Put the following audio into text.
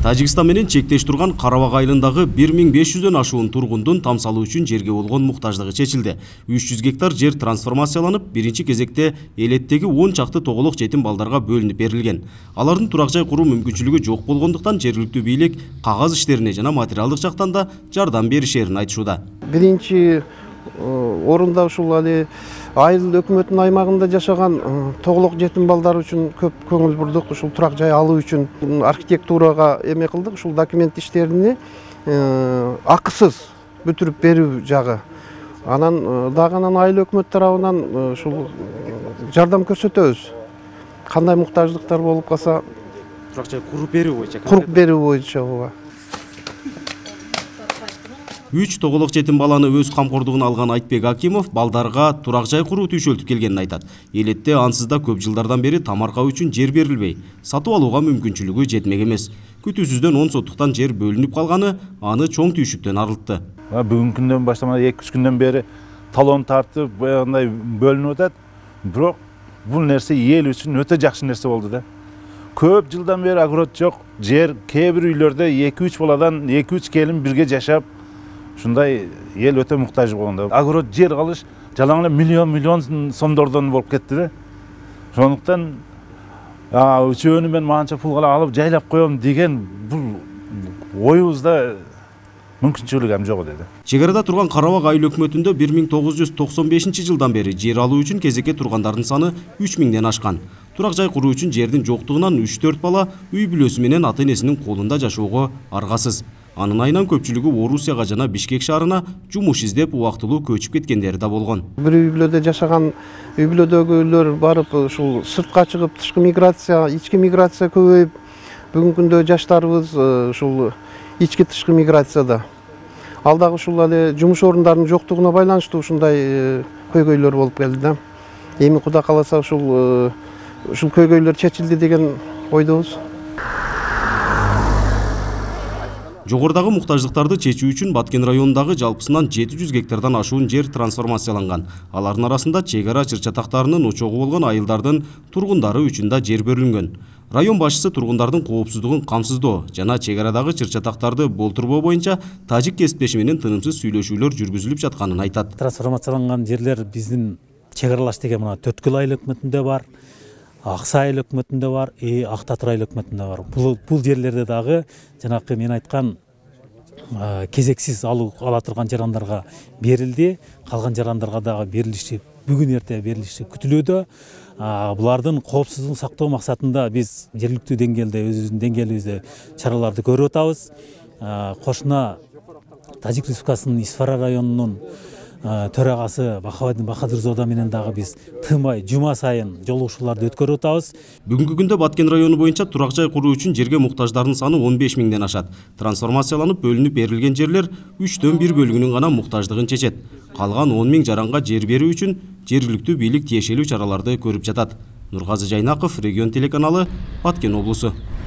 Тажикстан менен чектеш турган Карабак айылындагы 1500дөн ашуун тургундун тамсалуу үчүн жерге болгон муктаждыгы чечилди. 300 гектар жер трансформацияланып, биринчи кезекте элеттеги 10 чакты тоголок жетим балдарга бөлүнүп берилген. Алардын турак жай куруу мүмкүнчүлүгү жок болгондуктан жергиликтүү бийлик кагаз иштерине жана материалдык жактан да жардам беришерин айтышууда. Биринчи орунда ушул айыл өкмөтүнүн аймагында жашаган тоголок жетим балдар үчүн көп көңүл бурдук. Ушул турак жай алуу үчүн архитектурага эме кылдык. Ушул документ иштерини акысыз бүтүрүп берүү жагы. Анан айыл өкмөт тарабынан ушул жардам көрсөтөбүз. Кандай муктаждыктар болуп калса, Турак жай куруп берүү боюнча. Куруп берүү боюнча ооба. 3 тоголок жетим баланы өз камкордугуна алган Айтбек Акимов балдарга турак жай куруу түйшөлтүп келгенин айтат. Элетте ансыз да көп жылдардан бери тамаркау үчүн жер берилбей, сатып алууга мүмкүнчүлүгү жетмек эмес. Күтүүсүздөн 10 соттуктан жер бөлүнүп калганы аны чоң түйшүктөн арылтты. Бүгүнкү күндөн баштап 2-3 күндөн бери талон тартып, баягындай бөлүнүп атат. Бирок бул нерсе эл үчүн өтө жакшы нерсе болду да. Көп жылдан бери огород жок, жер кээ бир үйлөрдө 2-3 баладан 2-3 келин бирге жашап, ушундай эл өтө муктаж болгондо. Огород жер алыш жалаң эле миллион сомдордон болуп кетти да. Ошондуктан үчөөнү мен манча пулга алып жайлап коем деген бул оюбузда мүмкүнчүлүк ам жок деди. Чек арада турган Карабак айыл өкмөтүндө 1995 жылдан бери жер алуу үчүн кезекке тургандардын саны 3000ден ашкан. Турак жай куруу үчүн жердин жоктугунан 3-4 бала үй бүлөсү менен ата энесинин колунда жашоого аргасыз. Анын айынан көпчүлүгү Орусияга жана Бишкек шаарына жумуш издеп убактылуу көчүп кеткендери да болгон. Бир үй бүлөдө жашаган үй бүлөдөгүлөр барып ушул сыртка чыгып, тышкы миграция, ички миграция көбөйүп, бүгүнкү күндө жаштарыбыз ушул ички тышкы миграцияда. Ал дагы ушул эле жумуш орундарынын жоктугуна байланыштуу ушундай көйгөйлөр болуп келди да. Эми Кудай кааласа ушул көйгөйлөр чечилди деген ойдобуз. Жогордагы муктаждыктарды чечүү үчүн Баткен районундагы жалпысынан 700 гектардан ашуун жер трансформацияланган. Алардын арасында чек ара чыр-чатактарынын очогу болгон айылдардын тургундары үчүн да жер бөлүнгөн. Район башчысы тургундардын коопсуздугун камсыздоо жана чек арадагы чыр-чатактарды болтурбоо боюнча тажик кесиптеши менен тынымсыз сүйлөшүүлөр жүргүзүлүп жатканын айтат. Трансформацияланган жерлер биздин чек аралаш деген мына Төткүл айыл өкмөтүндө бар, Аксай айыл өкмөтүндө бар, Ак Татыр айыл өкмөтүндө бар. Бул жерлерде дагы жанакы мен айткан кезексиз ала турган жарандарга берилди. Калган жарандарга дагы берилиши бүгүн эрте берилиши күтүлүүдө. Булардын коопсуздугун сактоо максатында биз жергиликтүү деңгээлде өзүбүздүн деңгээлибизде чараларды көрүп атабыз. Кошуна Тажик Республикасынын Исфара районунун төрагасы Бахадыр Зода менен дагы биз тынбай жума сайын жолугушууларды өткөрүп атабыз. Бүгүнкү күндө Баткен району боюнча турак жай куруу үчүн жерге муктаждардын саны 15000ден ашат. Трансформацияланып бөлүнүп берилген жерлер 3/1 бөлүгүнүн гана муктаждыгын чечет. Калган 10 000 жаранга жер берүү үчүн жергиликтүү бийлик тиешелүү чараларды көрүп жатат. Нургазы Жайнаков, Регион телеканалы, Баткен облусу.